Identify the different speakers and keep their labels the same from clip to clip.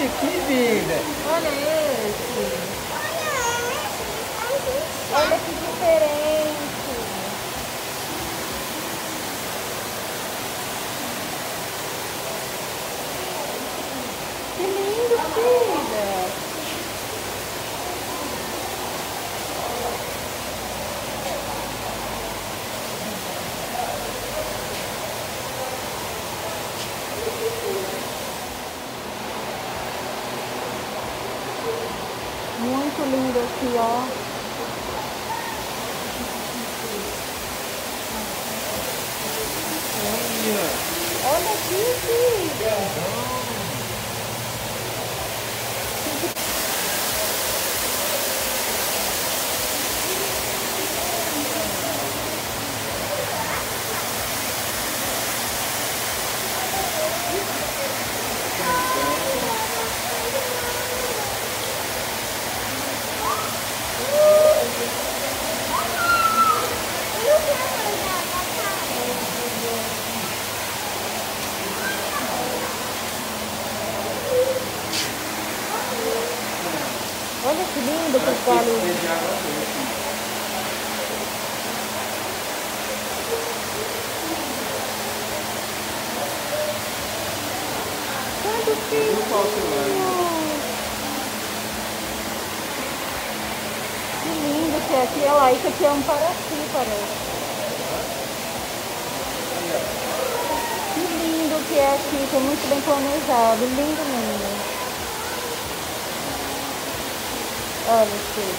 Speaker 1: aqui, vida.
Speaker 2: Olha esse. Olha que diferente. Que lindo, filha. Muito lindo aqui, ó. Olha aqui, filha. Olha que lindo que está ali. Quanto filho! Que lindo que é aqui. Olha lá, isso aqui é um paraci, parece. Que lindo que é aqui, que é muito bem planejado. Lindo, lindo. Olha aqui.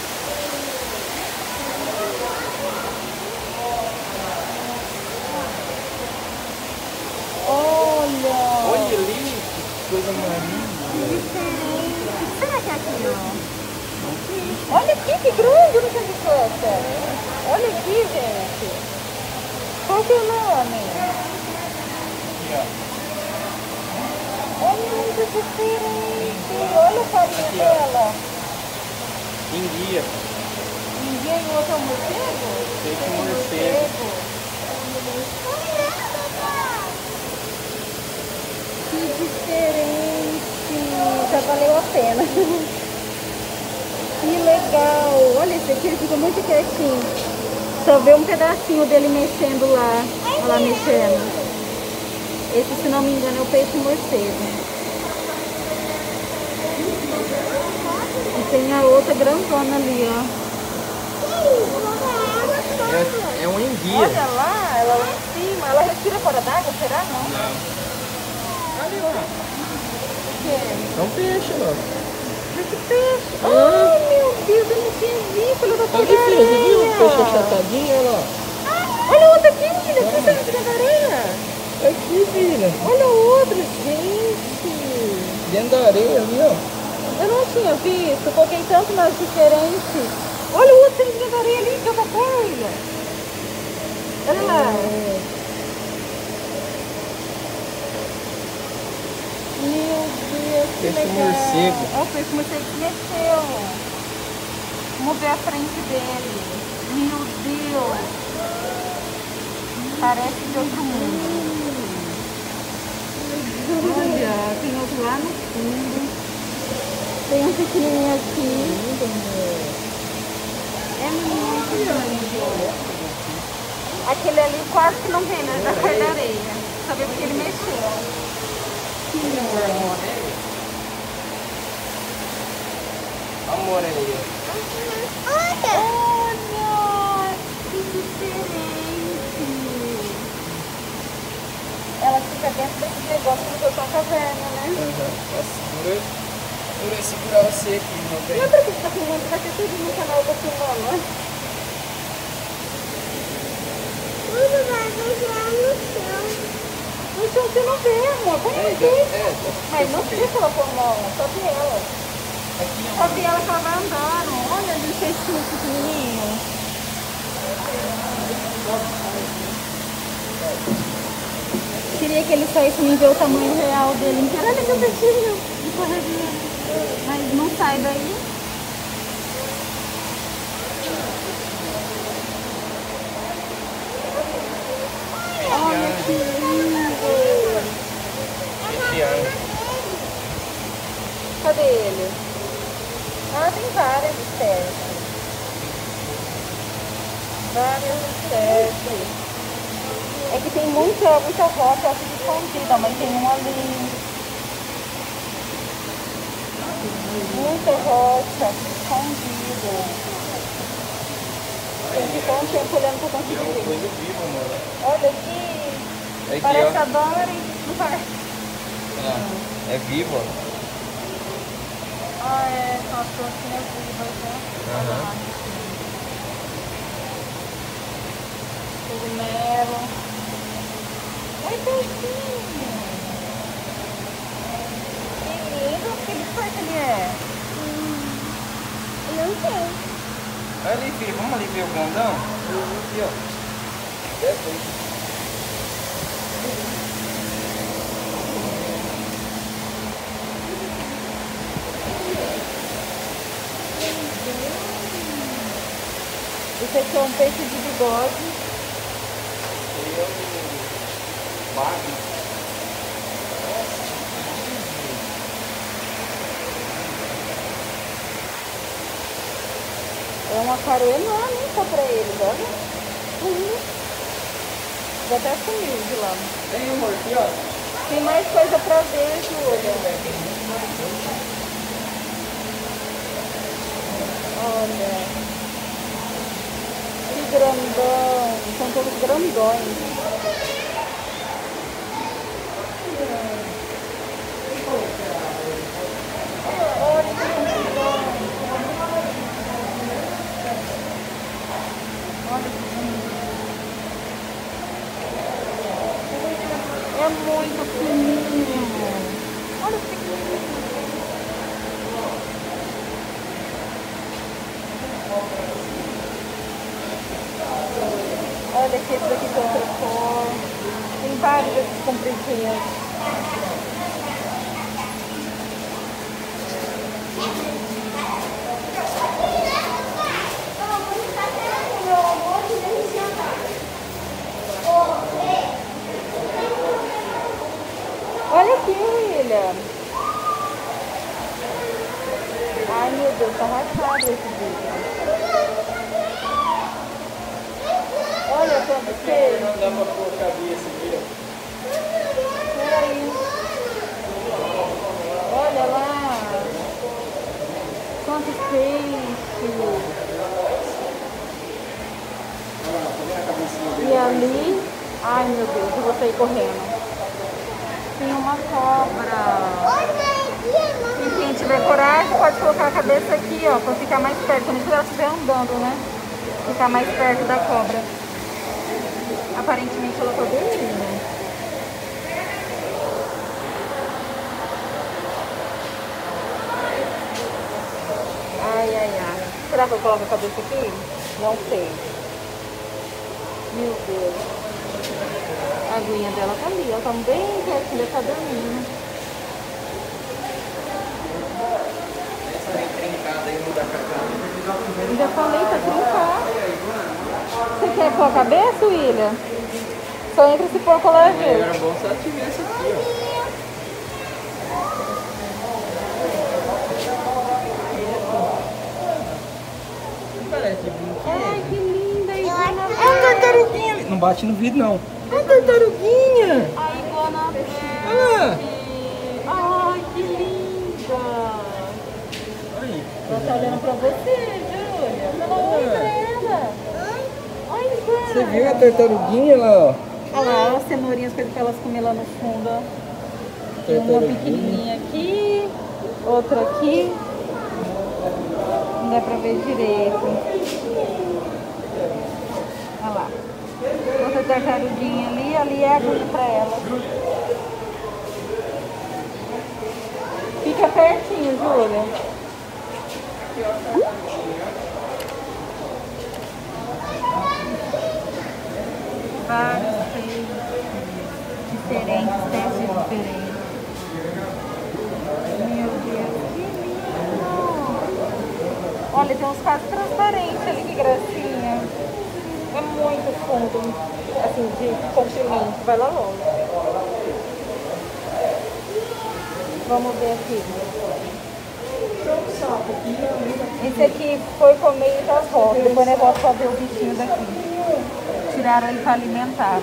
Speaker 2: Olha!
Speaker 1: Olha ali, que coisa marinha.
Speaker 2: Diferente. O que será que é aquilo? Olha aqui, que grande! Eu não tinha visto essa. Olha aqui, gente. Qual que é o nome? Olha, muito diferente. Olha a carinha dela.
Speaker 1: Enguia.
Speaker 2: Ninguém e o outro é um morcego?
Speaker 1: Esse é um morcego.
Speaker 2: Que diferente. Já valeu a pena. Que legal. Olha esse aqui, ele fica muito quietinho. Só vê um pedacinho dele mexendo lá. Olha lá mexendo. Esse, se não me engano, é o peixe morcego. E tem a outra grandona ali, ó.
Speaker 1: É um enguia.
Speaker 2: Olha lá, ela lá em cima. Ela respira fora d'água, será? Não?
Speaker 1: Não.
Speaker 2: Olha lá. O que é?
Speaker 1: É um peixe, ó.
Speaker 2: Mas que peixe? Ai, meu Deus, eu não tinha visto. Olha da
Speaker 1: Olha aqui, filha, você viu o peixe
Speaker 2: areia.
Speaker 1: achatadinho? Olha lá.
Speaker 2: Olha o outro aqui, filha. Aqui está dentro da areia.
Speaker 1: Aqui, filha.
Speaker 2: Olha o outro, gente.
Speaker 1: Dentro da areia ali, ó.
Speaker 2: Eu não tinha visto. Foquei tanto nas diferentes. Olha o outro dentro da areia ali, que outra coisa. Olha lá. Meu Deus, que
Speaker 1: Peixe
Speaker 2: legal.
Speaker 1: morcego.
Speaker 2: Ó, o peixe morcego se mexeu. Vamos ver a frente dele. Meu Deus. Parece de outro mundo. Olha, tem outro lá no fundo. Tem um pequenininho aqui. É muito grande. Aquele ali quase que não vem, né? Da cor da areia. Só vê porque ele mexeu.
Speaker 1: Amor aí.
Speaker 2: Olha! Que diferente! Ela fica dentro desse negócio que eu tô caverna, né?
Speaker 1: Segura segurar você aqui, meu bem.
Speaker 2: Lembra que você tá filmando? Vai ter tudo no canal da filmando, né? Tudo vai deixar no chão. No chão você não vê, amor. Põe no piso. Mas não sei se ela põe mão, só vi ela. Só vi ela que ela vai andando. Olha ali o peixinho pequenininho. Queria que ele saísse pra mim ver o tamanho real dele inteiro. Olha que peixinho de corredinha. Mas não sai daí. Olha que lindo.
Speaker 1: Esse ano.
Speaker 2: ele. Ah, tem várias espécies. Várias espécies. É que tem muita rocha aqui escondida, mas tem uma ali. Muita rocha escondida. Tem que ficar um tempo olhando pra conseguir ver.
Speaker 1: É uma coisa viva, mano.
Speaker 2: Olha aqui.
Speaker 1: É aqui,
Speaker 2: Parece
Speaker 1: ó.
Speaker 2: a Dory do parque.
Speaker 1: É vivo, ó.
Speaker 2: Ah, é. São as plantinhas vivas, né?
Speaker 1: Aham.
Speaker 2: Cogumelo. Oi, peixinho. Que lindo. Que biscoito ele é? Não sei.
Speaker 1: Olha ali, filho. Vamos ali ver o grandão? Aqui, ó. Desce aí.
Speaker 2: Esse aqui é um peixe de bigode.
Speaker 1: Esse é o bagre.
Speaker 2: É um aquário enorme, hein, só pra eles, olha. Já até sumiu de lá.
Speaker 1: Tem um aqui, ó.
Speaker 2: Tem mais coisa pra ver, Júlia. Olha. Que grandão. São todos grandões. Olha que grandão. Olha que lindo. É muito fininho. Olha que pequenininho. Olha aqui, esse daqui tem outra cor. Tem vários desses compridinhos. Olha aqui, William. Ai, meu Deus, tá rachado esse vídeo. Olha quanto peixe.
Speaker 1: Não dá pra pôr a cabeça aqui, ó.
Speaker 2: Peraí. Olha lá. Quantos peixes.
Speaker 1: Olha lá, tá vendo a cabecinha dele?
Speaker 2: E ali. Ai, meu Deus, eu vou sair correndo. Tem uma cobra. E quem tiver coragem pode colocar a cabeça aqui, ó, pra ficar mais perto. Quando ela estiver andando, né? Ficar mais perto da cobra. Aparentemente ela tá dormindo. Ai, ai, ai. Será que eu coloco a cabeça aqui? Não sei. Meu Deus. A aguinha dela tá ali, ela tá bem pertinho, ela tá dormindo.
Speaker 1: Essa vem trincada aí, não dá pra cá.
Speaker 2: Já falei, tá trincado. Você quer pôr a cabeça, William? Só entra se for colar ver.
Speaker 1: Era bom se ela tivesse aqui, ó. Não parece de brinquedo.
Speaker 2: Ai, que linda a iguana
Speaker 1: É uma
Speaker 2: verde.
Speaker 1: tartaruguinha ali. Não bate no vidro, não. É uma tartaruguinha.
Speaker 2: A iguana verde.
Speaker 1: Ah.
Speaker 2: Ai, que linda.
Speaker 1: Aí.
Speaker 2: Ela tá olhando pra você, Júlia. Fala oi pra ela. Oi, iguana.
Speaker 1: Você viu a tartaruguinha lá, ó?
Speaker 2: Olha lá, as cenourinhas pra elas comer lá no fundo, ó. Tem uma pequenininha aqui, outra aqui. Não dá pra ver direito. Olha lá. Outra tartaruguinha ali é aguinha pra ela. Fica pertinho, Júlia. Vários peixes diferentes, espécies diferentes. Meu Deus, que lindo! Olha, tem uns quase transparentes ali, que gracinha. É muito fundo, assim, de comprimento. Vai lá longe. Vamos ver aqui. Esse aqui foi comer e já volta. Depois eu volto pra ver o bichinho daqui. Tiraram ele pra alimentar.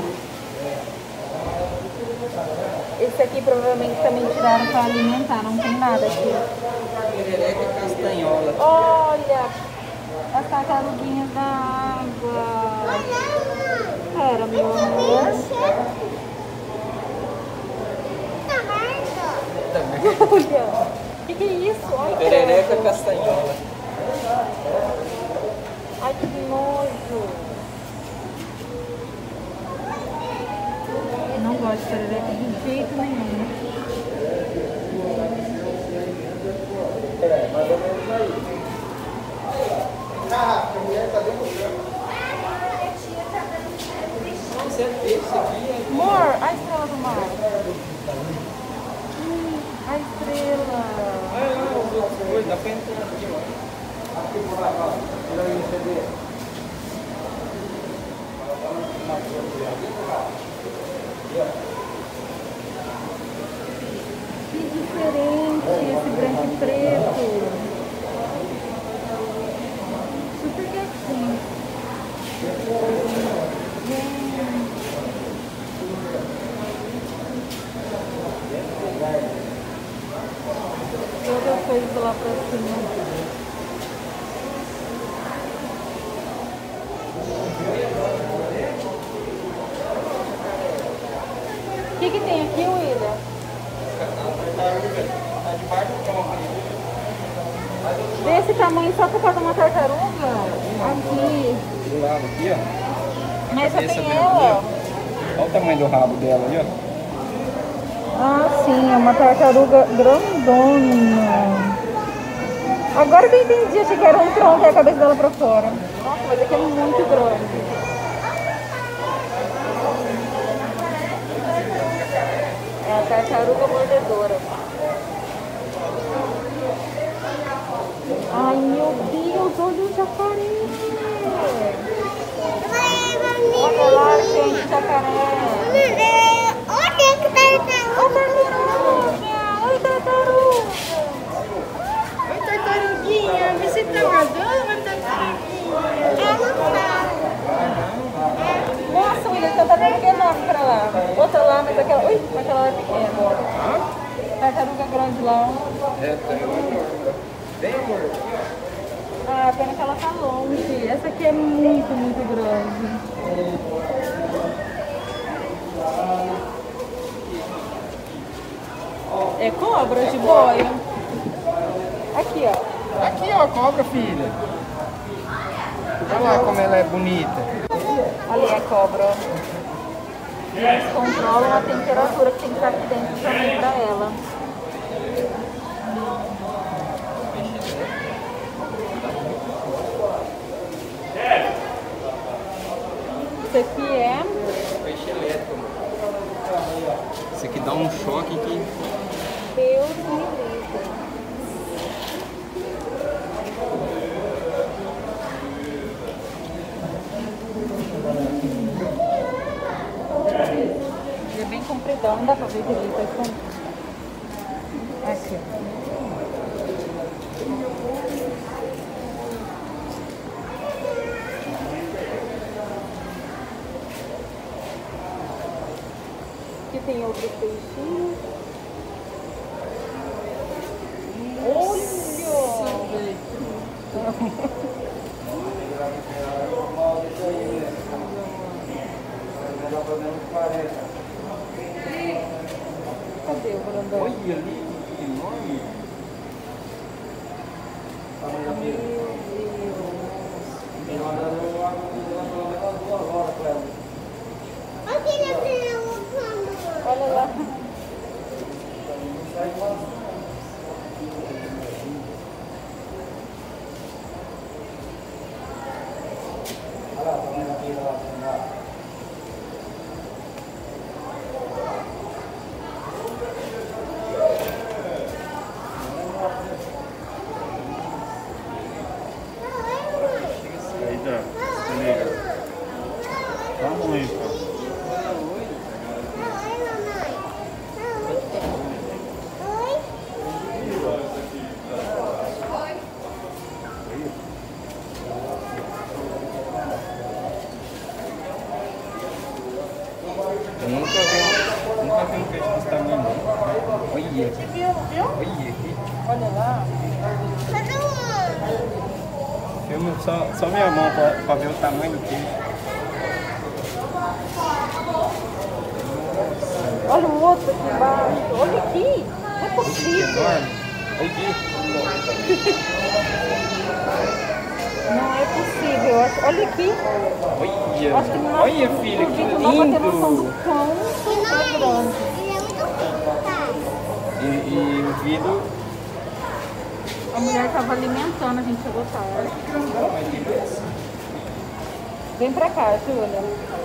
Speaker 2: Esse aqui provavelmente também tiraram para alimentar, não tem nada aqui.
Speaker 1: Perereca castanhola.
Speaker 2: Olha, as tartaruguinhas da água. Pera, meu amor. Olha, o que é isso? Olha,
Speaker 1: perereca castanhola.
Speaker 2: Ai, que nojo. Não gosto de perereca de jeito nenhum.
Speaker 1: É, mais ou menos aí. Ah, a mulher tá demorando. Nossa, é peixe aqui.
Speaker 2: Amor, a estrela do mar. A estrela.
Speaker 1: Ah, os outros dois, dá pra entrar aqui, ó. Aqui por lá, ó. Tira aí o CD.
Speaker 2: Que diferente esse branco e preto. Super quietinho. Todas as coisas lá pra cima. O que tem aqui, William? Desse tamanho só por causa de uma tartaruga? Aqui.
Speaker 1: Do lado aqui, ó.
Speaker 2: Mas só
Speaker 1: Cabeça
Speaker 2: tem
Speaker 1: dele
Speaker 2: ela.
Speaker 1: aqui, ó. Olha o tamanho do rabo dela ali, ó.
Speaker 2: Ah, sim, é uma tartaruga grandona. Agora que eu entendi, achei que era um tronco e a cabeça dela pra fora. Nossa, mas aqui é muito grande. É a tartaruga mordedora. Ai, meu Deus, olha o jacaré. Olha lá, gente, jacaré.
Speaker 3: Olha que tartaruga.
Speaker 2: Oi, tartaruga.
Speaker 3: Oi, tartaruguinha. Você tá nadando, tartaruguinha? Ela tá.
Speaker 2: Nossa, William, tem uma tartaruga enorme pra lá. Outra lá, mas aquela... Ui, aquela lá é pequena. Tartaruga grande lá.
Speaker 1: É, tem uma bem gorda.
Speaker 2: Ah, pena que ela tá longe. Essa aqui é muito, muito grande. É cobra de boia. Aqui, ó.
Speaker 1: Aqui, ó, cobra, filha. Olha lá como ela é bonita.
Speaker 2: Ali é cobra. Eles controlam a temperatura que tem que estar aqui dentro também pra ela. Isso aqui é...
Speaker 1: Peixe elétrico. Esse aqui dá um choque que...
Speaker 2: Deus me livre. Ele é bem compridão, não dá pra ver direito. Aqui. Aqui tem outros peixinhos. Cadê o grandão?
Speaker 1: Olha ali, enorme.
Speaker 2: Olha lá.
Speaker 1: Olha aqui.
Speaker 2: Olha lá.
Speaker 1: Filma só minha mão pra ver o tamanho do queijo.
Speaker 2: Olha o outro aqui embaixo. Olha aqui. Não é possível.
Speaker 1: Enorme. Olha aqui.
Speaker 2: Não é possível. Olha aqui.
Speaker 1: Olha.
Speaker 2: Acho que não,
Speaker 1: Olha, filha, que
Speaker 2: não dá pra ter noção do
Speaker 1: lindo.
Speaker 2: quão é grande.
Speaker 3: Ele é muito pequeno.
Speaker 1: E o vidro.
Speaker 2: A mulher estava alimentando, a gente chegou tarde. Vem pra cá, Júlia.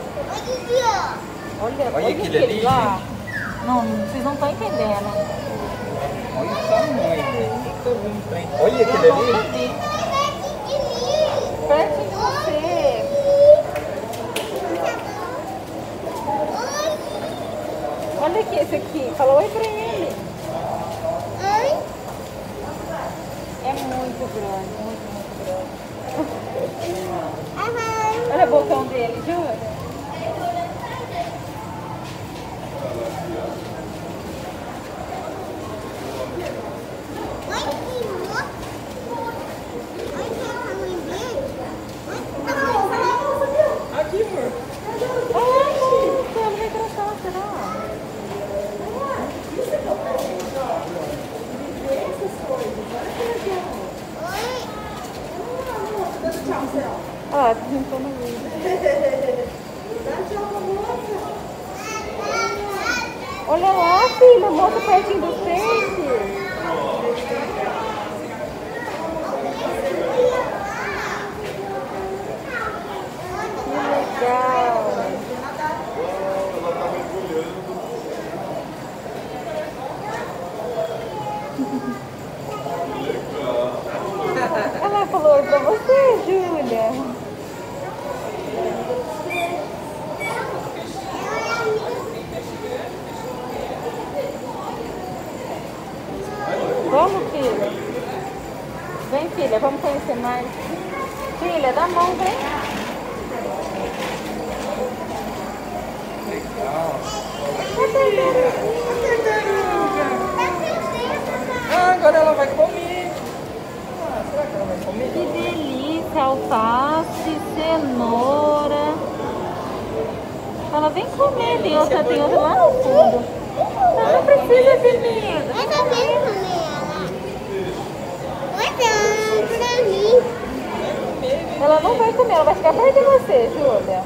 Speaker 2: Olha
Speaker 1: Olha aquele
Speaker 2: aquele
Speaker 1: ali,
Speaker 2: lá. Não, vocês não estão entendendo.
Speaker 1: Olha o tamanho, velho. Olha aquele ali.
Speaker 2: Pertinho de você. Olha aqui esse aqui. Fala oi pra ele. É muito grande, muito grande. Olha o botão dele, Júlia.
Speaker 1: Aqui, amor.
Speaker 2: Não vai tratar, será? Ah, tô tentando ver. Olha lá, filha, mostra pertinho dos peixes. Que legal. Ela falou oi pra você, Júlia. Vamos, filha. Vem, filha, vamos conhecer mais. Filha, dá a mão, vem.
Speaker 1: Ah, agora ela vai comer. Ah, será que ela vai comer?
Speaker 2: Que delícia, alface, cenoura. Ela vem comer, tem outra lá no fundo. Não precisa de medo. Ela não vai comer, ela vai ficar perto de você, Júlia.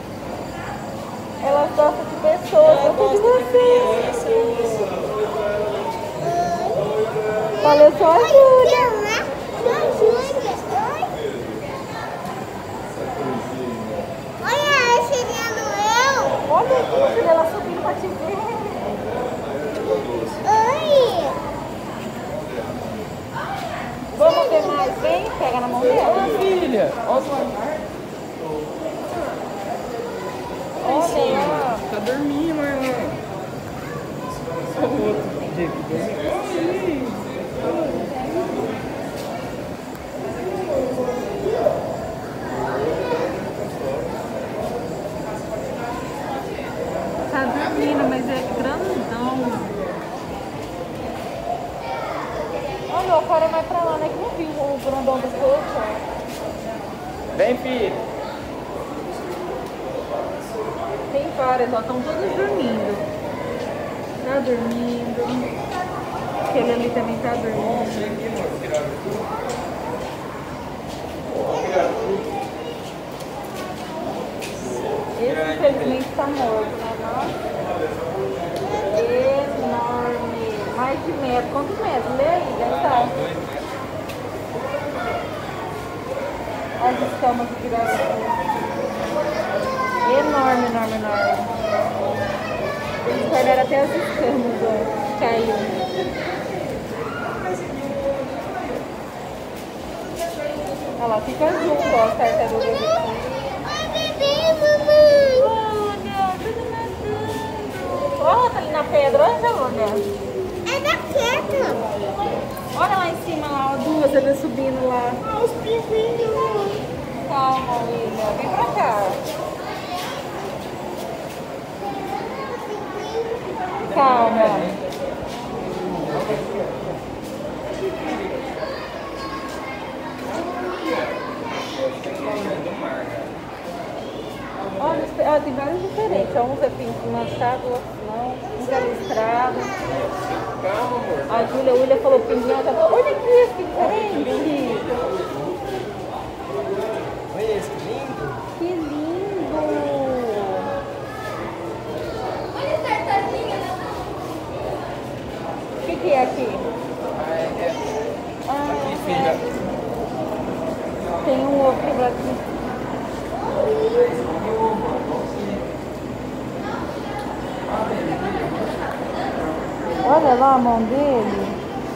Speaker 2: Ela gosta de pessoas, gosta de você. Valeu só a Júlia. Olha aqui, filha, ela subindo pra te ver. Vamos ver mais, vem, pega na mão dela.
Speaker 1: Filha, olha os lagartos.
Speaker 2: Olha lá.
Speaker 1: Tá dormindo, irmã. Só o outro.
Speaker 2: Tá dormindo, mas é grandão. Olha, o cara vai pra lá, né? Que não viu o grandão dos outros.
Speaker 1: Vem, filho.
Speaker 2: Tem várias, ó, estão todos dormindo. Tá dormindo. Aquele ali também tá dormindo. Esse infelizmente tá morto, né? Nossa. Enorme. Mais de metro. Quantos metros? Lê aí, deve estar. As escamas que viraram. Enorme, enorme, enorme. Eles perderam até as escamas, ó. Caiu. Olha lá, fica junto, ó, as tartarugas aqui. Olha, tudo nadando. Olha, tá ali na pedra, olha, olha. Olha lá em cima, lá, ó, duas eles subindo lá.
Speaker 3: Os pinguinhos.
Speaker 2: Calma, William, vem pra cá. Calma. precisa manchado, não. Um já listrado.
Speaker 1: Calma, amor.
Speaker 2: A Júlia falou pinguim, ela tá... Olha aqui, que diferente.
Speaker 1: Olha esse, que lindo.
Speaker 2: Que lindo. O que é aqui?
Speaker 1: Aqui, filha.
Speaker 2: Tem um outro aqui. Olha lá a mão dele.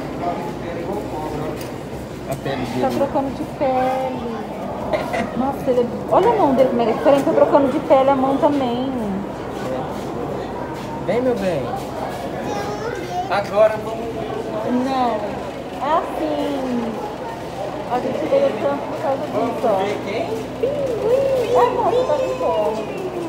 Speaker 1: A pele dele.
Speaker 2: Tá trocando de pele. Nossa, ele... olha a mão dele como é diferente. Tá trocando de pele a mão também.
Speaker 1: Vem, meu bem. Agora vamos...
Speaker 2: Não. Assim. A gente veio tanto por causa disso, ó.
Speaker 1: Vamos ver quem?
Speaker 2: Pinguim. Ai, moça, tá de fome.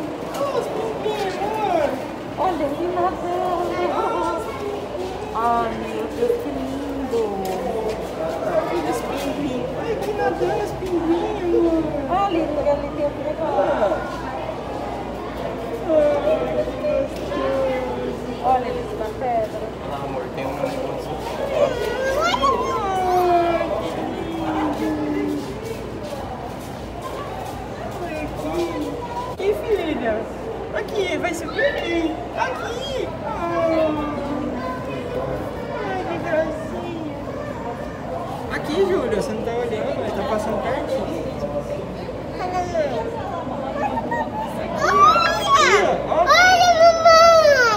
Speaker 2: Olha ele nadando. Ai, meu Deus, que lindo.
Speaker 1: Esse pinguim. Ai, que nadando esse pinguim.
Speaker 2: Ah, ali tem o legal. Olha eles na pedra.
Speaker 1: Ah, amor, tem um negócio. Aqui, filha. Aqui, vai subir aqui. Aqui. Ai, que gracinha. Aqui, Júlia, você não tá olhando, ele tá passando pertinho.
Speaker 3: Olha, mamãe!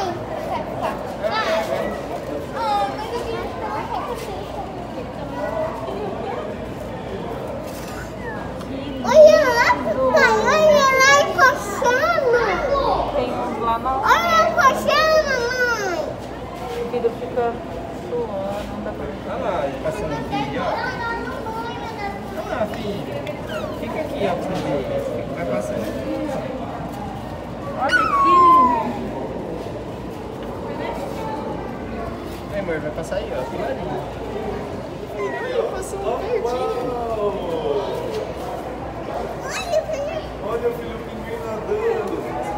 Speaker 3: Olha lá, papai, olha lá encoxando.
Speaker 2: Tem uns lá na...
Speaker 3: Olha encoxando, mamãe.
Speaker 2: O vidro fica suando, não dá pra ver.
Speaker 1: Olha lá, ele passando aqui, ó. Olha lá, filha. Fica aqui, ó, pra você ver. Vai passando aqui.
Speaker 2: Olha aqui.
Speaker 1: Aí, amor, vai passar aí, ó. Pilarinho. Olha, passando pertinho.
Speaker 4: Olha o filho pinguim nadando.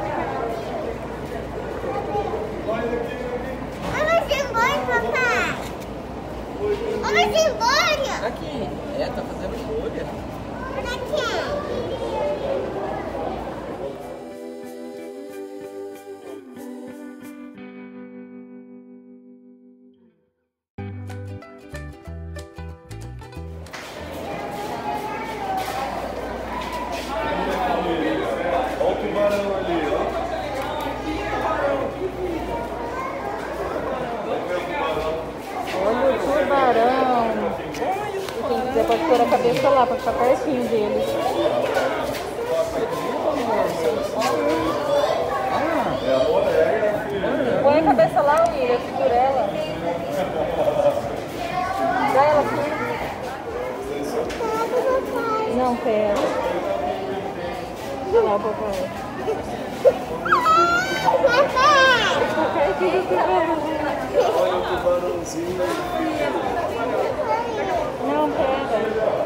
Speaker 4: Olha aqui,
Speaker 3: Vamos embora, papai. Vamos embora.
Speaker 1: Aqui. É, tá fazendo bolha.
Speaker 3: Daqui.
Speaker 4: olha o tubarão ali, ó.
Speaker 2: Olha o tubarão. Quem quiser pode pôr a cabeça lá pra ficar pertinho dele.
Speaker 4: É a morega, filho.
Speaker 2: Põe a cabeça lá, William, segura ela. Dá ela aqui. Não, pera. Olha lá, papai.
Speaker 3: Papai.
Speaker 4: Olha o tubarãozinho.
Speaker 2: Não, pera.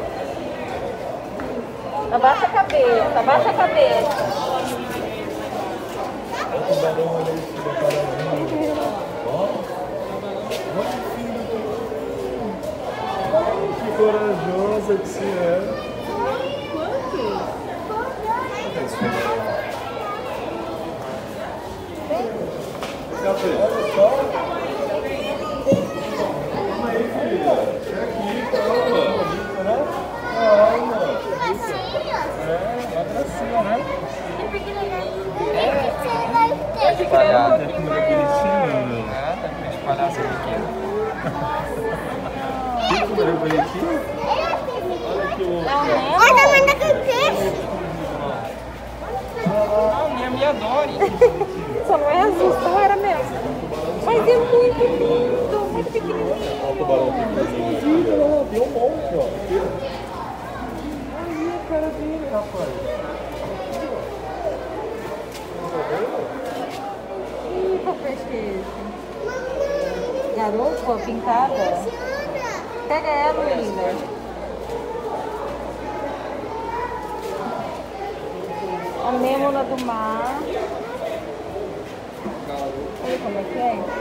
Speaker 2: Abaixa a cabeça, abaixa a cabeça.
Speaker 4: Olha o tubarão ali, filho, paradinho. Olha o filho do... Que corajosa que você é. Cadê? Olha só. Calma aí, filha. É aqui, calma. Calma. É, uma gracinha, né?
Speaker 1: Espalhada.
Speaker 4: Que mulher bonitinha.
Speaker 1: Nada, pra espalhar essa pequena.
Speaker 4: Que mulher bonitinha. Olha que louco.
Speaker 3: Olha, manda com peixe.
Speaker 1: Ah, minha me adore.
Speaker 2: Só não é azul, só era mesmo. Mas é muito lindo, muito pequenininho.
Speaker 4: Olha o tubarão pequenininho. Olha, tem um monte, ó. Aí a cara dele, rapaz.
Speaker 2: Ih, qual peixe é esse? Garopa pintada? Pega ela, William. Anêmona do mar. Olha como é que é.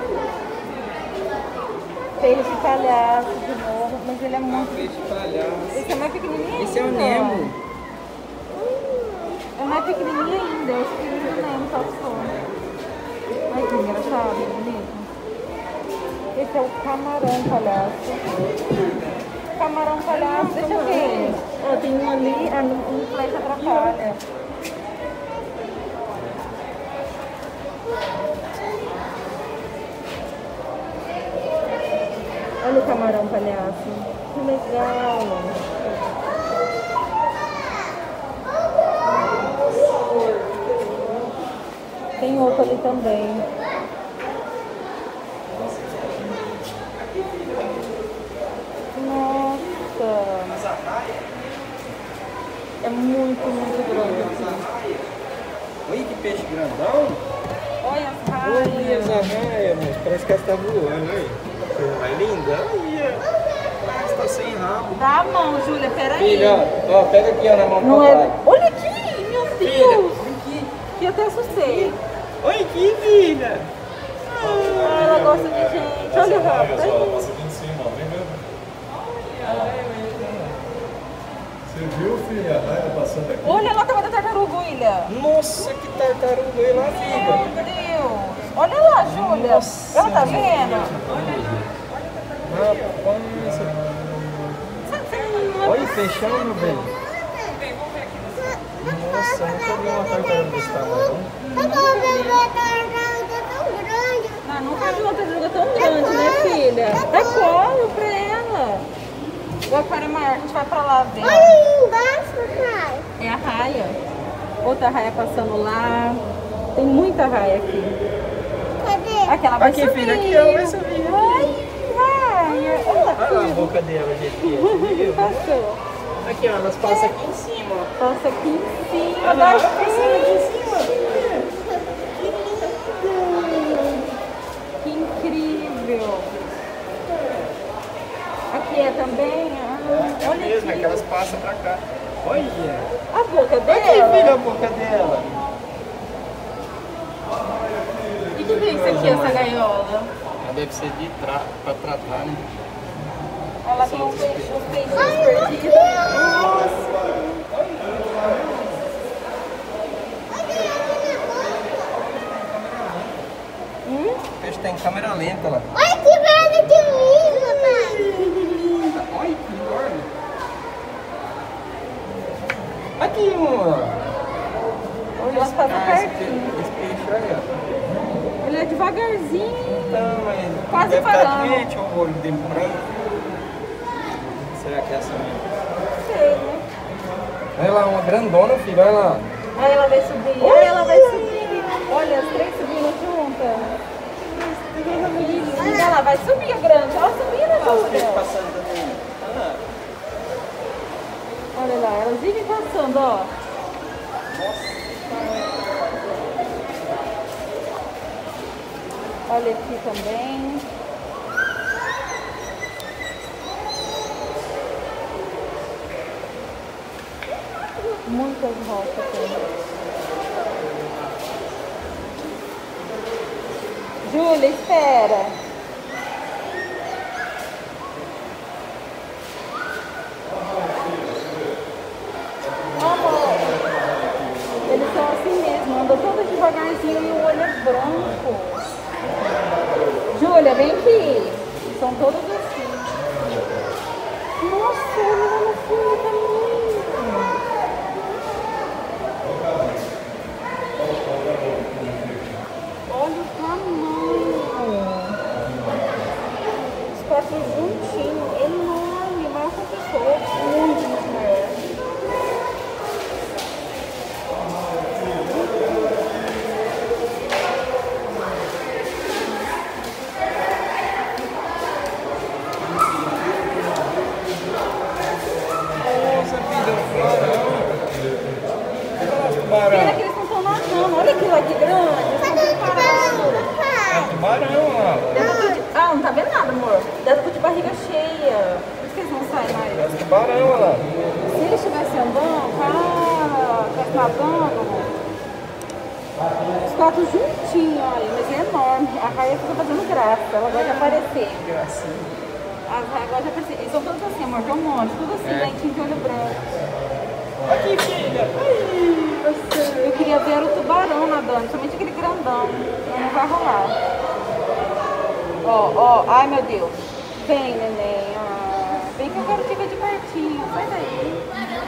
Speaker 2: Peixe palhaço de novo, mas ele é muito...
Speaker 1: Peixe palhaço.
Speaker 2: Esse é mais pequenininho.
Speaker 1: Esse é o
Speaker 2: ainda,
Speaker 1: Nemo.
Speaker 2: ó. É mais pequenininho ainda, eu acho que ele é o Nemo, tá só. Ai, que engraçado, bonito. Esse é o camarão palhaço. Camarão palhaço, deixa eu ver. Ó, tem um ali, um flecha atrapalha. Olha o camarão palhaço. Que legal. Tem outro ali também. Nossa. É muito grande.
Speaker 1: Olha que peixe grandão.
Speaker 2: Olha as
Speaker 1: Olha as
Speaker 2: raias.
Speaker 1: arraias, moço. Parece que ela está voando, aí. Coisa mais linda. Olha. Ela está sem rabo.
Speaker 2: Dá a mão, Júlia, peraí.
Speaker 1: Filha, ó, pega aqui ó, na mão do
Speaker 2: Não
Speaker 1: papai.
Speaker 2: é... Olha aqui, meu
Speaker 1: Filha,
Speaker 2: Deus.
Speaker 1: aqui.
Speaker 2: Que eu até assustei.
Speaker 1: Olha aqui, filha.
Speaker 2: Ah, ela gosta de gente. Olha o rabo.
Speaker 4: Olha só, ela passa aqui em cima, ó. Vem mesmo. Você viu, filha, a raia passando aqui?
Speaker 2: Olha lá, tava da tartaruga, William.
Speaker 1: Nossa, que tartaruga. Olha lá, filha.
Speaker 2: Meu Deus. Olha lá, Júlia.
Speaker 1: Nossa.
Speaker 2: Ela tá vendo?
Speaker 1: Rapaz. Olha o peixão, meu bem. Nossa, nunca vi uma tartaruga desse tamanho.
Speaker 2: Não, nunca vi uma tartaruga tão grande, né, filha? Dá colo pra ela. O aquário é maior, a gente vai pra lá ver.
Speaker 3: Olha aí embaixo, pai.
Speaker 2: É a raia. Outra raia passando lá. Tem muita raia aqui.
Speaker 3: Cadê?
Speaker 2: Aqui ela vai
Speaker 1: Aqui,
Speaker 2: subir.
Speaker 1: filha, aqui ela vai subir.
Speaker 2: Ai, raia. Olha
Speaker 1: Olha lá a
Speaker 2: aqui.
Speaker 1: boca dela, gente.
Speaker 2: Passou.
Speaker 1: Aqui, ó, elas passam aqui em cima, ó.
Speaker 2: Passa aqui em cima
Speaker 1: Olha lá,
Speaker 2: da
Speaker 1: ela passando aqui em
Speaker 2: gente.
Speaker 1: cima.
Speaker 2: Que incrível. Aqui é também. Ah, olha
Speaker 1: Mesmo, é
Speaker 2: aqui.
Speaker 1: que elas passam pra cá. Olha.
Speaker 2: A boca
Speaker 1: Aqui,
Speaker 2: dela.
Speaker 1: filha, a boca dela.
Speaker 2: E que é isso aqui, essa gaiola?
Speaker 1: Ela deve ser de pra tratar, né?
Speaker 2: Ela tem uns peixes perdidos.
Speaker 1: O peixe tem câmera lenta lá.
Speaker 3: Olha que velho de lindo, pai.
Speaker 1: Olha que enorme. Aqui, mano.
Speaker 2: Elas passam
Speaker 1: esse
Speaker 2: pertinho.
Speaker 1: peixe aí, ó.
Speaker 2: Ele é devagarzinho.
Speaker 1: Então, mas
Speaker 2: Quase
Speaker 1: deve
Speaker 2: parando.
Speaker 1: estar quente, ó, o olho dele branco. Será que é essa mesmo?
Speaker 2: Não sei, né?
Speaker 1: Olha lá, uma grandona, filho, olha lá.
Speaker 2: Aí ela vai subir. Aí ela vai subir. Olha, as três subindo juntas. Olha lá, vai subir a grande. Olha subindo,
Speaker 1: Olha os peixes
Speaker 2: Júlia.
Speaker 1: passando também. Olha lá.
Speaker 2: Olha lá, elas vivem passando, ó. Olha aqui também. Muitas rochas tem. Júlia, espera. Amor, eles são assim mesmo, andam todos devagarzinho e o olho é branco. Júlia, vem aqui. São todos assim. Nossa, olha no fundo também. Olha o tamanho. Os quatro juntinhos, enorme, maior que a pessoa. Muito maior.
Speaker 1: Nossa, filha, um tubarão. Olha os tubarão.
Speaker 2: Pena que eles não estão nadando. Olha aquilo aqui grande. Eles estão parando.
Speaker 1: É um tubarão, ó.
Speaker 2: Deve estar de... Ah, não tá vendo nada, amor. Deve estar de barriga cheia. Por isso que eles não saem mais.
Speaker 1: É um tubarão, olha lá.
Speaker 2: Se eles estivessem andando, cara, estivesse nadando, Os quatro juntinhos, olha, mas é enorme. A Raia fica fazendo graça, ela gosta de aparecer.
Speaker 1: Gracinha.
Speaker 2: As Raias gostam de aparecer. Eles são todos assim, amor, tem um monte, tudo assim, leitinho de olho branco.
Speaker 1: Aqui, filha. Ai,
Speaker 2: Eu queria ver o tubarão nadando, somente aquele grandão, mas não vai rolar. Ó, ai meu Deus. Vem, neném. Ah, vem que eu quero ficar de pertinho, sai daí.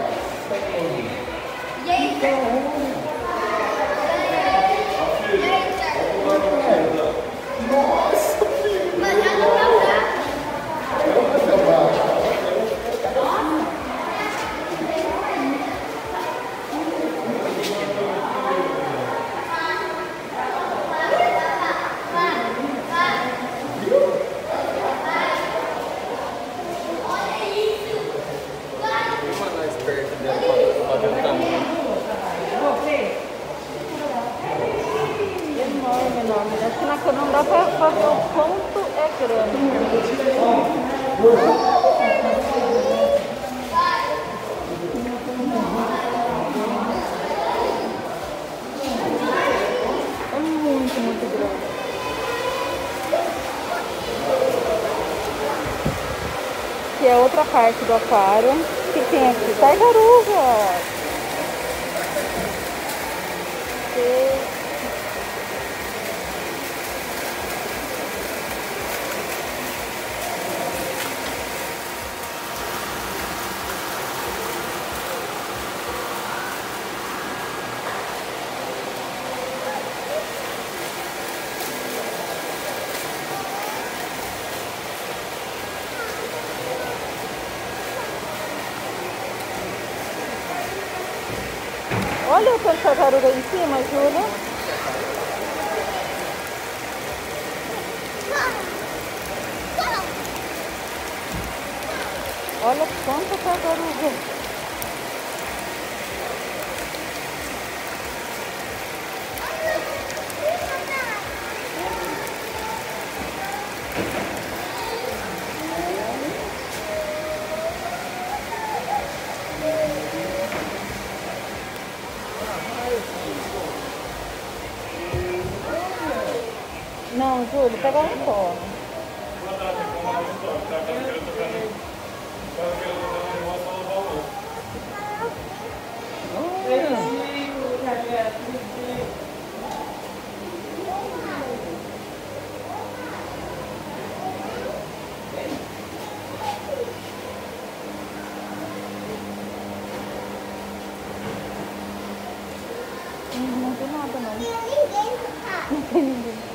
Speaker 2: Enorme. Acho que na cama não dá pra ver o quanto é grande. É muito grande. Aqui é outra parte do aquário. O que tem aqui? Tartaruga! Olha o tanto de tartaruga aí em cima, Júlia. Olha quanta tartaruga. Não, Júlio, pega lá fora. Não tem nada, não. Não tem ninguém.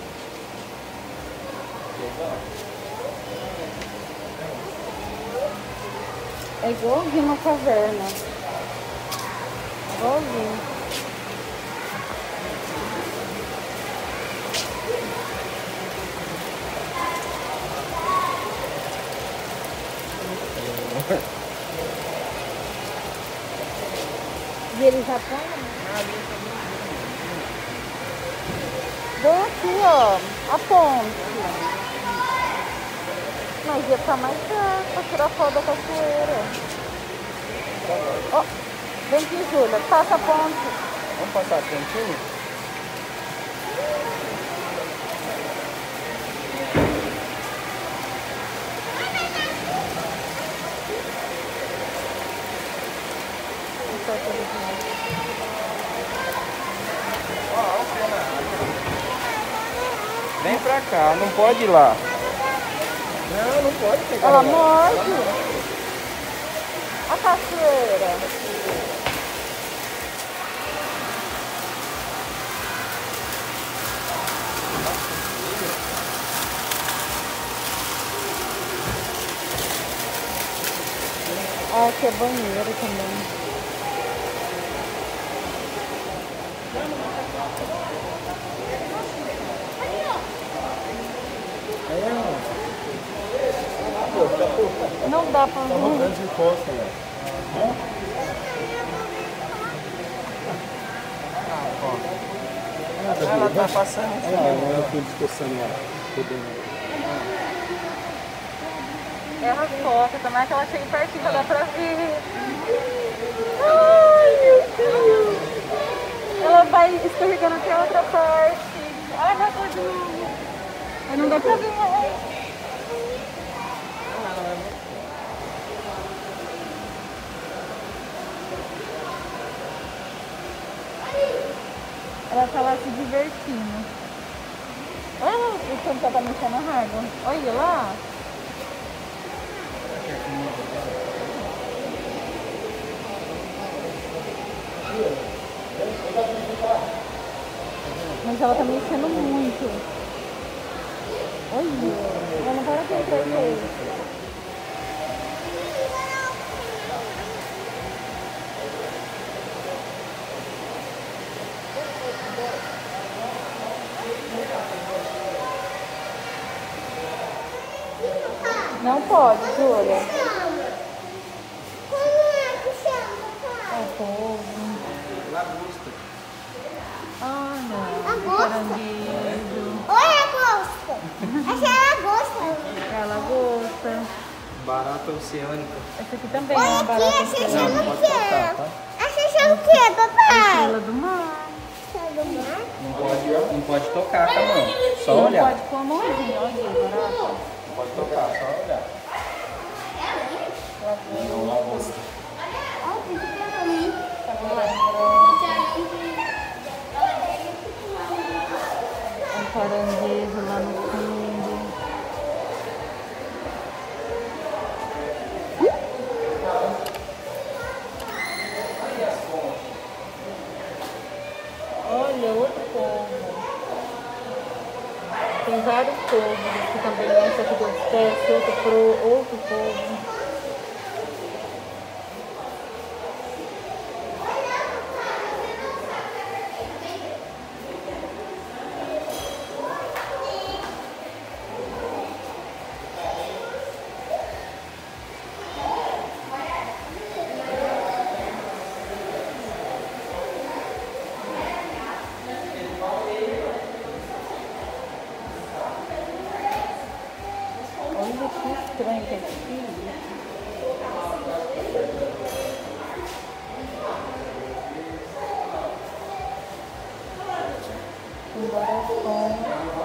Speaker 2: É igualzinho uma caverna. Igualzinho. E ele já põe? Vem aqui, ó, a ponte. Mas ia ficar mais perto pra tirar foto da cachoeira. Ó, vem aqui, Júlia, passa a ponte.
Speaker 1: vamos passar a pontinha? Vem pra cá, não pode ir lá. Não, não pode pegar.
Speaker 2: Ela morde. A cachoeira. Ah, aqui é banheiro também. Não dá pra ver.
Speaker 4: De costa, né?
Speaker 1: Ela tá passando.
Speaker 4: Olha aqui descoçando lá.
Speaker 2: É a foca também, que ela chega pertinho pra dar pra ver. Ai, meu Deus. Ela vai escorregando até a outra parte. Ai, vai pôr de novo. Mas não dá pra ver. Ela tá lá se divertindo. Olha o tanto que ela tá mexendo na água. Olha lá. Mas ela tá mexendo muito. Olha, ela não para aqui pra ver. Não pode, Júlia.
Speaker 3: Como é que chama, pai?
Speaker 2: É povo.
Speaker 1: Lagosta.
Speaker 2: Ah, não.
Speaker 3: Lagosta?
Speaker 2: Caranguejo.
Speaker 3: Oi, lagosta. Essa é a lagosta.
Speaker 2: É a lagosta.
Speaker 1: Barata oceânica.
Speaker 2: Essa aqui também é
Speaker 3: Olha
Speaker 2: uma
Speaker 3: aqui,
Speaker 2: barata
Speaker 3: essa
Speaker 2: oceânica.
Speaker 3: chama
Speaker 1: Não,
Speaker 3: o
Speaker 1: pode
Speaker 3: quê?
Speaker 1: tocar, tá?
Speaker 3: Essa chama o quê, papai?
Speaker 2: Estrela do mar.
Speaker 3: Estrela do mar?
Speaker 1: Não pode tocar com a mão. Só
Speaker 2: Não
Speaker 1: olhar.
Speaker 2: pode pôr a mãozinha. Olha aí, barata.
Speaker 1: Não pode tocar, só olhar. Não, lagosta.
Speaker 3: Olha, tem que ter pra mim.
Speaker 2: Um caranguejo lá no fundo. Olha, outro povo. Tem vários povos aqui também, essa aqui do espécie, outro povo. Olha que estranho que é aqui. Um baratão.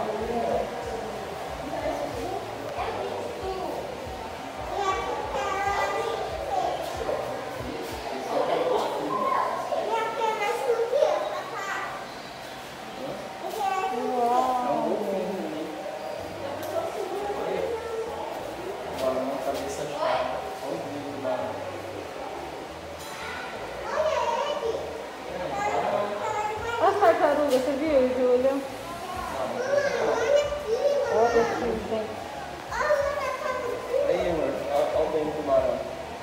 Speaker 2: Olha as tartarugas, você viu, Júlia? Olha aqui, gente.
Speaker 1: Aí, amor, olha o bem do tubarão.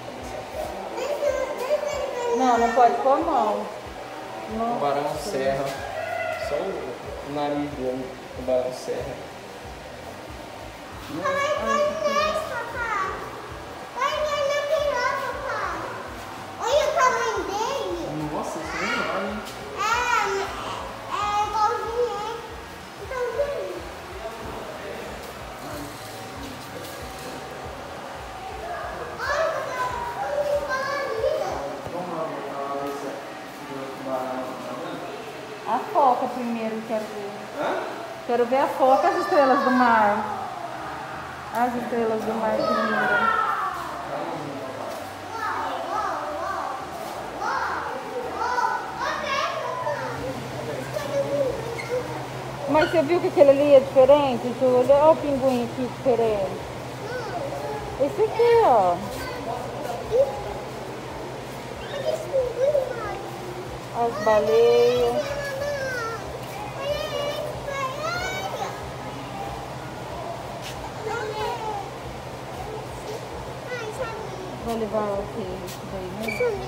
Speaker 2: Não, não pode pôr a mão. Não.
Speaker 1: Tubarão serra. Só o nariz dele. Tubarão serra.
Speaker 3: Olha o tamanho dele.
Speaker 1: Nossa, isso é enorme.
Speaker 3: É igualzinho, igualzinho.
Speaker 2: A foca primeiro, quero ver.
Speaker 1: Hã?
Speaker 2: Quero ver a foca, as estrelas do mar. As estrelas do mar, que linda. Mas você viu que aquele ali é diferente, Júlia? Olha o pinguim aqui diferente. Esse aqui, ó. As baleias. Vou levar o que? Isso daí, né?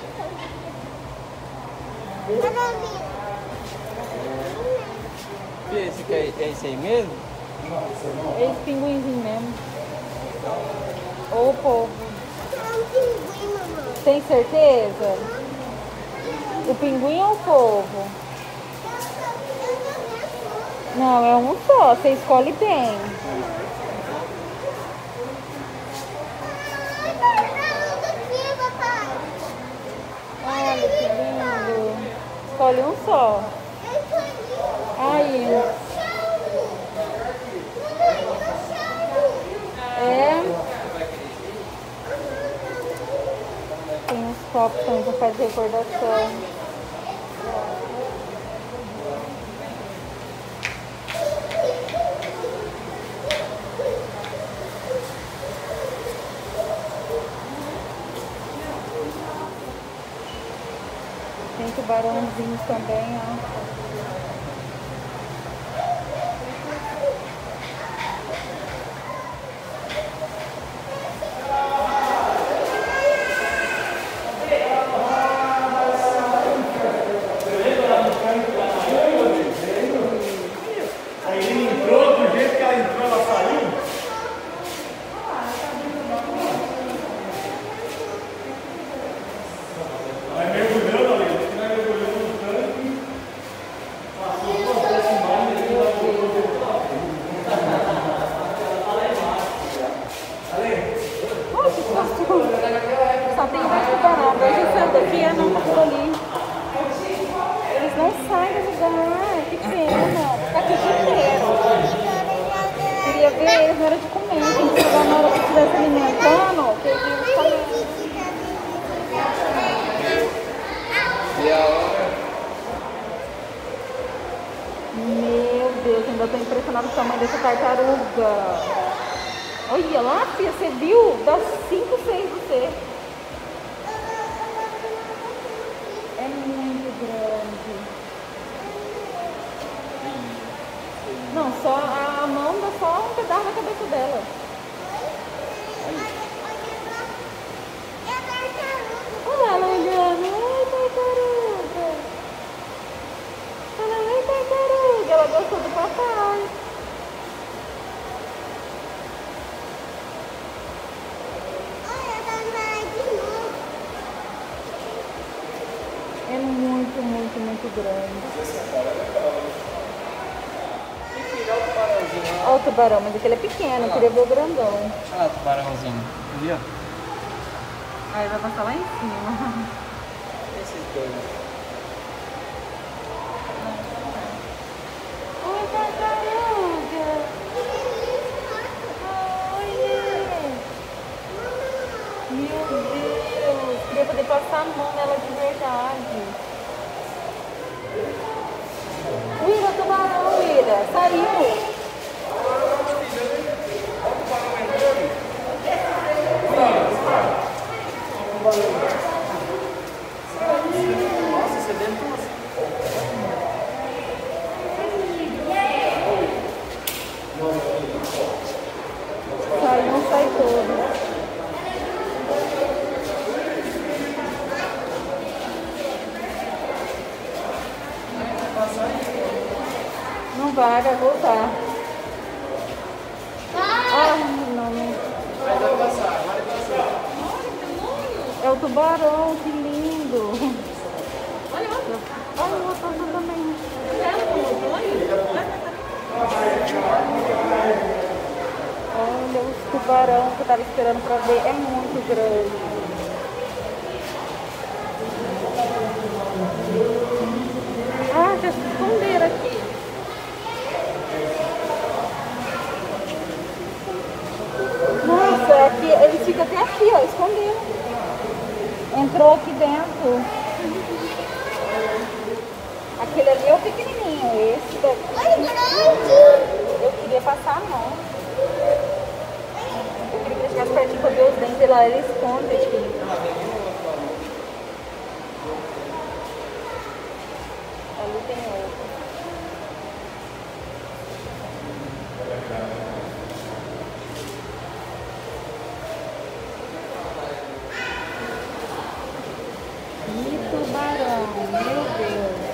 Speaker 1: E esse que é esse aí mesmo?
Speaker 2: Esse pinguinzinho mesmo. Ou o povo. Tem certeza? O pinguim ou o povo? Não, é um só. Você escolhe bem. Olha que lindo. Escolhe um só. Aí. É. Tem uns copos também pra fazer recordação. Tem tubarãozinhos também, ó. Só tem mais tubarão. Hoje saiu daqui e não tá por ali. Eles não saem do lugar. Que pena. Tá aqui o dia inteiro. Queria ver eles na hora de comer. Tem que chegar na hora que estivesse alimentando. Que eles iam comer.
Speaker 1: E a hora?
Speaker 2: Meu Deus, ainda tô impressionada com o tamanho dessa tartaruga. Olha lá, filha, você viu? Dá 5, 6 você. É muito grande. Não, só a mão dá só um pedaço na cabeça dela. Olha ela olhando. Ai, tartaruga. Fala, ai, tartaruga. Ela gostou do papai. É muito, muito, muito grande. Olha o tubarão, mas aquele é pequeno, eu queria ver o grandão.
Speaker 1: Ah, tubarãozinho. Ali, ó.
Speaker 2: Aí vai passar lá em cima.
Speaker 1: Esses dois.
Speaker 2: Oi, tartaruga. Oi. Meu Deus. Queria poder passar a mão nela de verdade. Ira, tubarão, Ira. Saiu.
Speaker 1: Nossa, você dentro
Speaker 2: Sai, não sai todo. Não vai voltar. Ah, não.
Speaker 1: vai passar, vai passar.
Speaker 2: É o tubarão, que lindo. Olha o outro também. Olha os tubarão que eu tava esperando pra ver. É muito grande. Ah, já se esconderam aqui. Nossa, aqui, eles ficam até aqui, ó, esconderam. Entrou aqui dentro. Aquele ali é o pequenininho, esse daqui. Eu queria passar a mão. Eu queria que ele chegasse pertinho pra ver os dentes lá, ele esconde aqui. Ali tem outro. Que tubarão, meu Deus.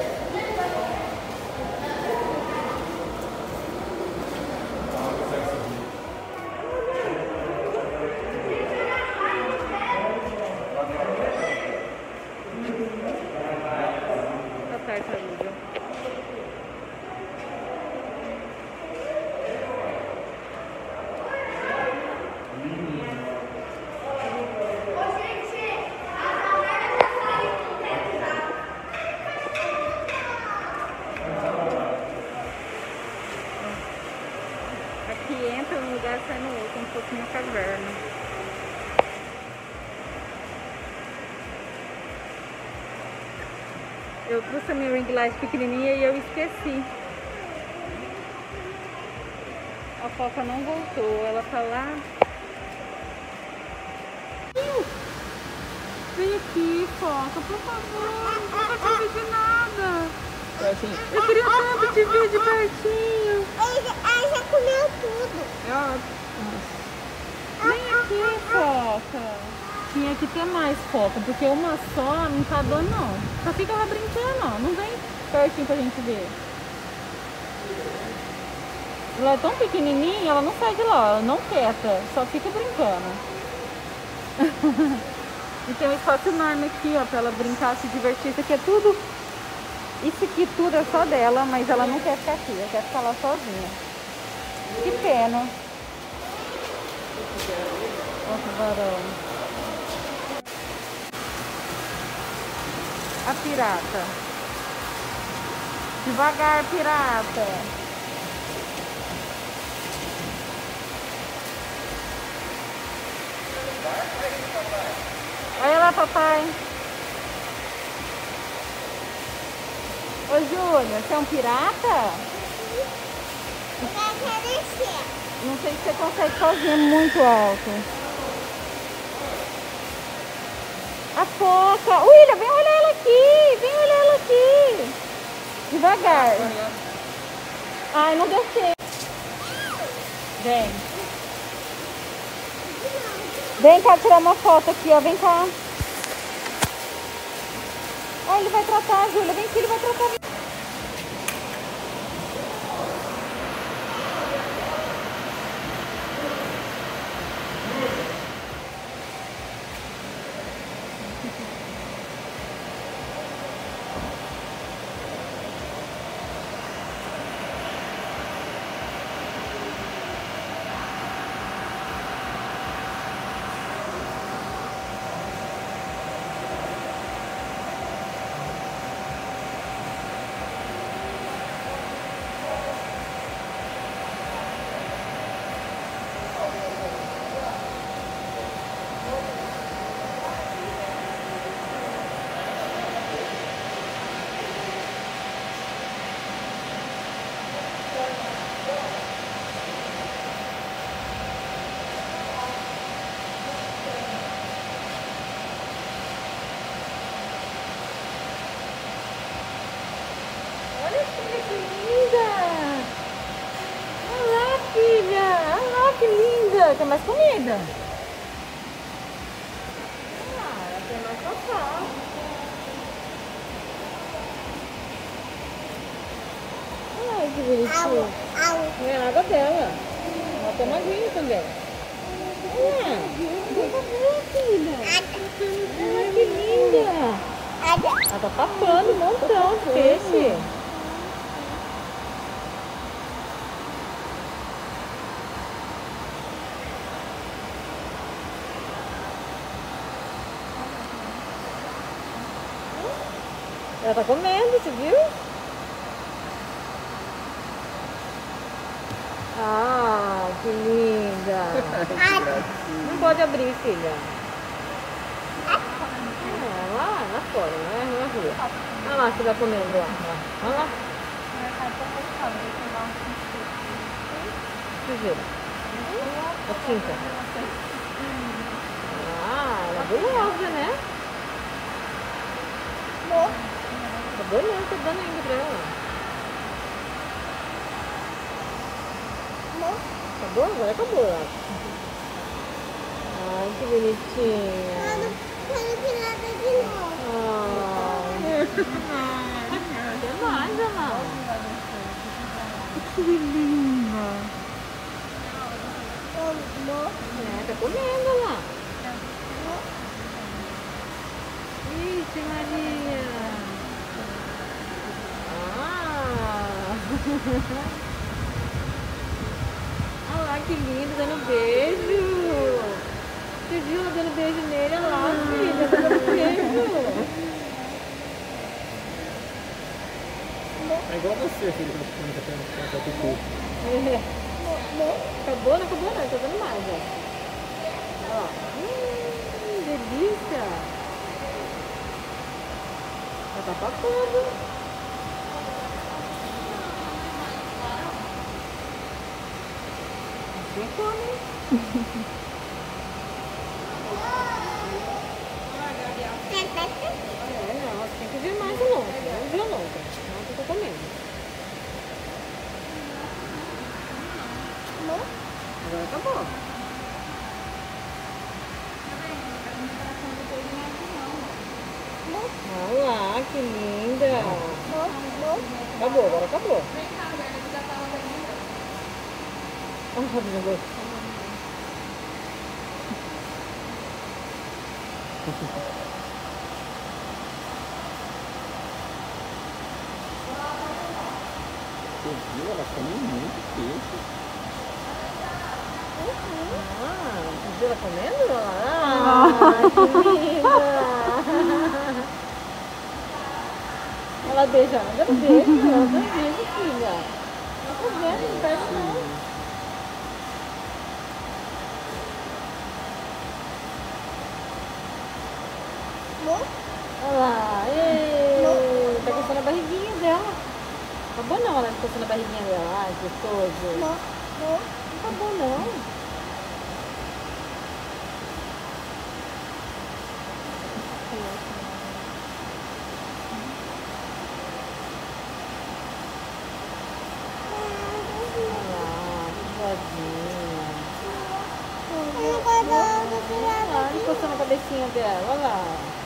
Speaker 2: Eu trouxe a minha ring light pequenininha e eu esqueci. A Foca não voltou, ela tá lá. Vem aqui, Foca, por favor. Não vou te ver de nada. Eu queria tanto te ver de pertinho.
Speaker 3: Ela já comeu tudo.
Speaker 2: Vem aqui, Foca. Tinha que ter mais, Foca, porque uma só não tá dando não. Só fica lá brincando, ó. Não vem pertinho pra gente ver. Ela é tão pequenininha, ela não sai de lá, ela não quieta, só fica brincando. E tem um espaço enorme aqui, ó, pra ela brincar, se divertir. Isso aqui é tudo, isso aqui tudo é só dela, mas ela não quer ficar aqui, ela quer ficar lá sozinha. Que pena. Ó, o tubarão. A pirata. Devagar, pirata. Olha lá, papai. Ô, Júlia, você é um pirata?
Speaker 3: Eu quero descer.
Speaker 2: Não sei se você consegue sozinha, é muito alto. A Foca. William, vem olhar ela aqui. Vem olhar ela aqui. Devagar. Ai, não deu certo. Vem. Vem cá tirar uma foto aqui, ó. Vem cá. Ó, ele vai tratar, Júlia. Vem aqui, ele vai tratar. Olha que linda! Olha lá, filha! Olha lá que linda! Tem mais comida? Ah, tem mais papá. Olha que bonitinho. Não é nada dela. Ela tem uma aguinha também. Olha! Olha, filha! Olha que linda! Ela tá papando um montão de peixe. Ela tá comendo, você viu? Ah, que linda! Não pode abrir, filha. Lá fora, não é na rua. Olha lá, você vai comendo lá. Olha lá. Sujeira. A tinta. Ah, ela é gulosa, né? Acabou não, tá dando ainda pra ela. Acabou? Agora acabou, eu acho. Ai, que bonitinha. Até mais, Ana. Que linda. Tá comendo lá. Ixi, Maria. Olha lá que lindo, dando beijo. Você viu ela dando beijo nele? Olha lá, filha, dando beijo.
Speaker 1: É igual você, filho, quando tá tendo tutu.
Speaker 2: Acabou? Não acabou não, tá dando mais, ó. Ó. Delícia. Já tá passando. Assim come. Não, você tem que vir mais longe. Vamos ver longe. Não, eu tô comendo. Agora acabou. Olha lá, que linda. Acabou, agora acabou. Olha o negócio.
Speaker 1: Você viu? Ela come muito peixe.
Speaker 2: Você viu ela comendo? Que linda. Ela beija, ela beija, filha. Não tô vendo, não perde não. Olha lá, tá coçando a barriguinha dela. Tá bom não, ela coçando a barriguinha dela. Ai, gostoso. Não tá bom não. Encostando a cabecinha dela, olha lá.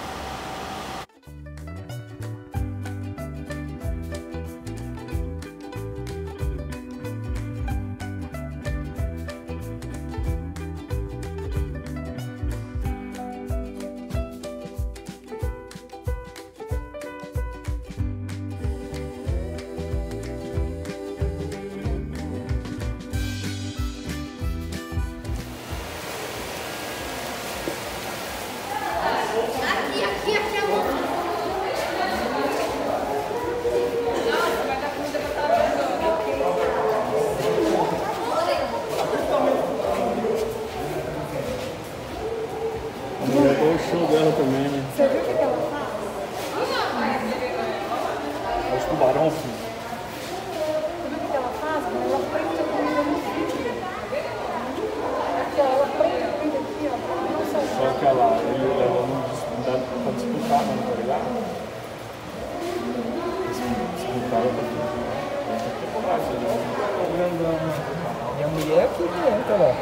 Speaker 1: O show dela também, né?
Speaker 2: Você viu o que ela faz?
Speaker 1: É os tubarão, filho.
Speaker 2: Você viu o que ela faz? Ela prende a comida no vídeo. Aqui, ó, ela prende aqui, ó.
Speaker 1: Só que ela não dá pra disputar, não, tá ligado? Disputar ela tá grandão. E a mulher aqui dentro, ó.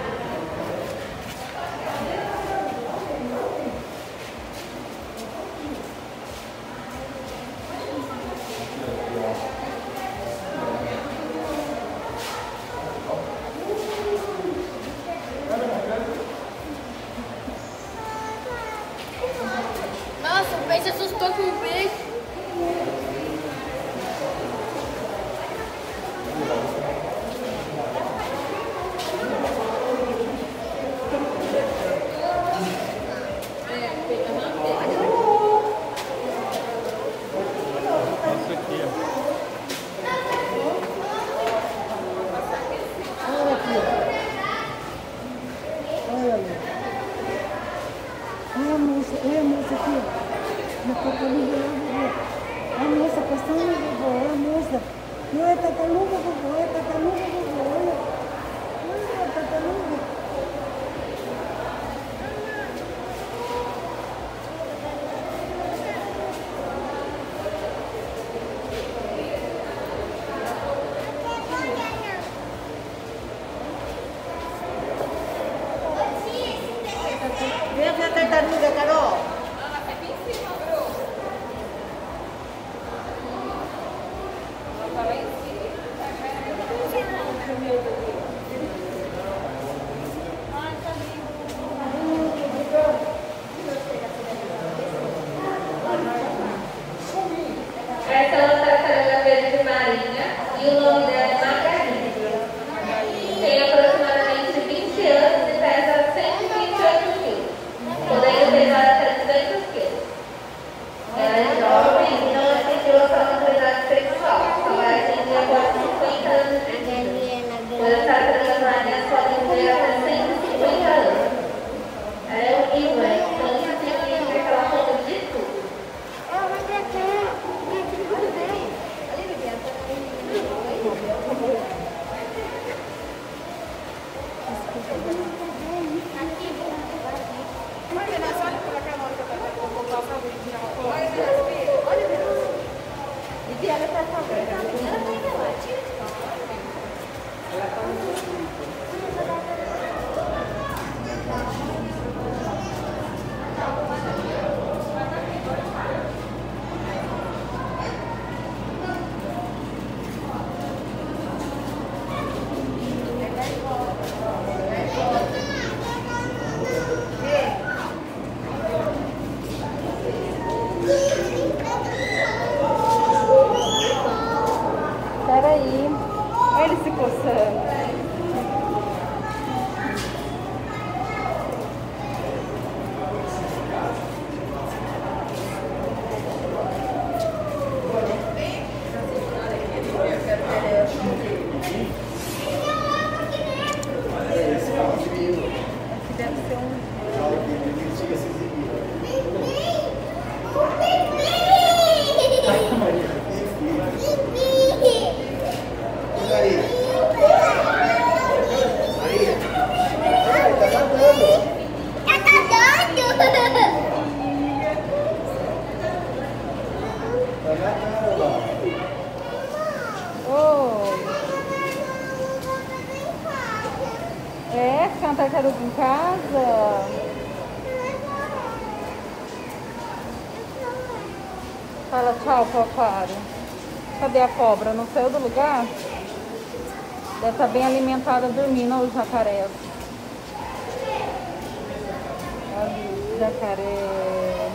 Speaker 3: Nossa, o peixe assustou com o peixe.
Speaker 1: Isso aqui, ó.
Speaker 2: Olha aqui, ó. Olha ali. Olha a moça aqui, ó. Na cocaína lá, vovô. A moça passando, vovô. Olha a moça. Olha a tartaruga, vovô. Olha a tartaruga, vovô. Olha. Olha a tartaruga. Vem ver a tartaruga, Carol.
Speaker 5: Essa é uma tartaruga verde marinha e o nome dela é Margarida. Tem aproximadamente 20 anos e pesa 128 quilos, podendo pesar
Speaker 4: Tá na cara lá.
Speaker 2: Oi. É, ficar uma tartaruga em casa? Fala tchau pro aquário. Cadê a cobra? Não saiu do lugar? Deve estar bem alimentada dormindo os jacarés. Olha o jacaré.